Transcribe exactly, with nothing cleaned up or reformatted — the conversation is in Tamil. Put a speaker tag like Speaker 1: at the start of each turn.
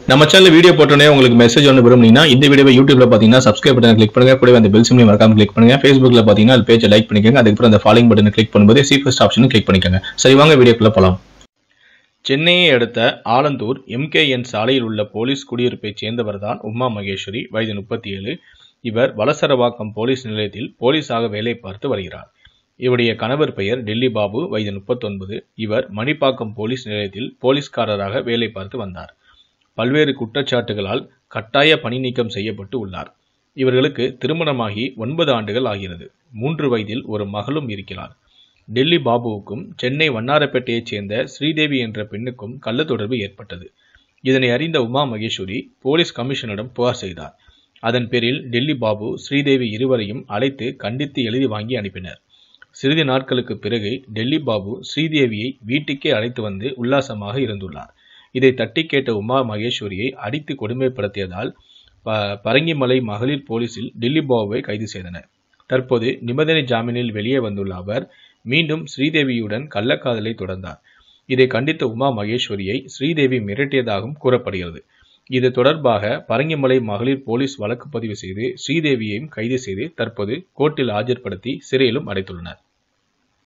Speaker 1: நம்ம சேனல் வீடியோ போட்டோனே உங்களுக்கு மெசேஜ் ஒன்று விரும்புனீங்கன்னா இந்த வீடியோவை யூடியூப்ல பாத்தீங்கன்னா சப்ஸ்கிரைப் பட்டன் கிளிக் பண்ணுங்க, கூடவே அந்த பெல் சிம்லையும் மறக்காம கிளிக் பண்ணுங்க. Facebookல பாத்தீங்கன்னா அது பேஜை லைக் பண்ணிக்கோங்க, அதுக்கப்புறம் அந்த ஃபாலோயிங் பட்டனை கிளிக் பண்ணும்போது சி ஃபர்ஸ்ட் ஆப்ஷனும் கிளிக் பண்ணிக்கோங்க. சரி வாங்க வீடியோக்குள்ள போலாம். சென்னையை அடுத்த ஆலந்தூர் எம்கேஎன் சாலையில் உள்ள போலீஸ் குடியிருப்பைச் சேர்ந்தவர் தான் உமா மகேஸ்வரி, வயது முப்பத்தி ஏழு. இவர் வலசரவாக்கம் போலீஸ் நிலையத்தில் போலீஸாக வேலை பார்த்து வருகிறார். இவருடைய கணவர் பெயர் டெல்லி பாபு, வயது முப்பத்தொன்பது. இவர் மணிப்பாக்கம் போலீஸ் நிலையத்தில் போலீஸ்காரராக வேலை பார்த்து வந்தார். பல்வேறு குற்றச்சாட்டுகளால் கட்டாய பணி நீக்கம் செய்யப்பட்டு உள்ளார். இவர்களுக்கு திருமணமாகி ஒன்பது ஆண்டுகள் ஆகிறது. மூன்று வயதில் ஒரு மகளும் இருக்கிறார். டெல்லி பாபுவுக்கும் சென்னை வண்ணாரப்பேட்டையைச் சேர்ந்த ஸ்ரீதேவி என்ற பெண்ணுக்கும் கள்ள தொடர்பு ஏற்பட்டது. இதனை அறிந்த உமா மகேஸ்வரி போலீஸ் கமிஷனரிடம் புகார் செய்தார். அதன் பேரில் டெல்லி பாபு ஸ்ரீதேவி இருவரையும் அழைத்து கண்டித்து எழுதி வாங்கி அனுப்பினர். சிறிது நாட்களுக்கு பிறகு டெல்லி பாபு ஸ்ரீதேவியை வீட்டுக்கே அழைத்து வந்து உல்லாசமாக இருந்துள்ளார். இதை தட்டி கேட்ட உமா மகேஸ்வரியை அடித்து கொடுமைப்படுத்தியதால் பரங்கிமலை மகளிர் போலீசில் டெல்லி பாபுவை கைது செய்தனர். தற்போது நிபந்தனை ஜாமீனில் வெளியே வந்துள்ள அவர் மீண்டும் ஸ்ரீதேவியுடன் கள்ளக்காதலை தொடர்ந்தார். இதை கண்டித்த உமா மகேஸ்வரியை ஸ்ரீதேவி மிரட்டியதாகவும் கூறப்படுகிறது. இது தொடர்பாக பரங்கிமலை மகளிர் போலீஸ் வழக்கு பதிவு செய்து ஸ்ரீதேவியையும் கைது செய்து தற்போது கோர்ட்டில் ஆஜர்படுத்தி சிறையிலும் அடைத்துள்ளனர்.